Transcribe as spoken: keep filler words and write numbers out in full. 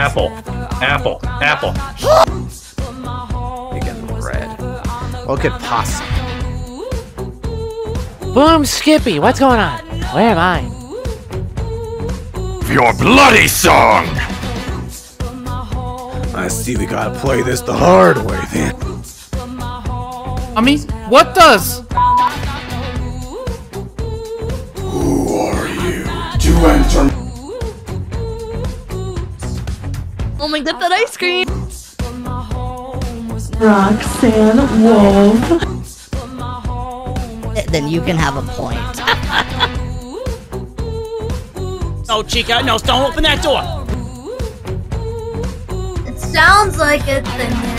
Apple. Apple. Apple. Again, red. What could possibly? Boom, Skippy, what's going on? Where am I? Your bloody song! I see we gotta play this the hard way then. I mean, what does? Who are you to enter? Oh my god, that ice cream! Roxanne Wolf. Then you can have a point. Oh, Chica, no, don't open that door! It sounds like it's in there.